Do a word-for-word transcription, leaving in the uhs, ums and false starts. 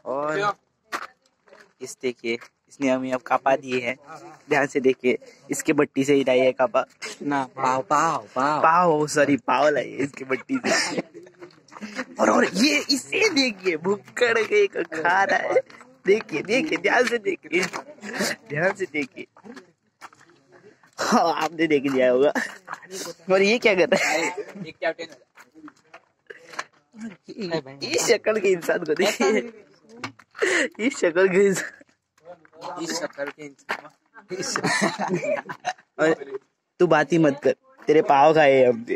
और इस देखिए इसने हमें अब कापा दिए हैं, ध्यान से देखिए, इसके बट्टी से ही लाई है कापा ना, पाव पाव पाव पाव सॉरी पाव लाई है इसके बट्टी से। और और ये इसे देखिए भुक्कड़ के खा रहा है, देखिए देखिए ध्यान से देखिए, ध्यान से देखिए। हाँ आपने देख लिया होगा। और ये क्या कर रहा है, इस शक्ल के इंसान को देखिए, इस शक्ल के इंसान, इस शक्ल के इंसान। तू बात ही मत कर, तेरे पाव खाए हमने।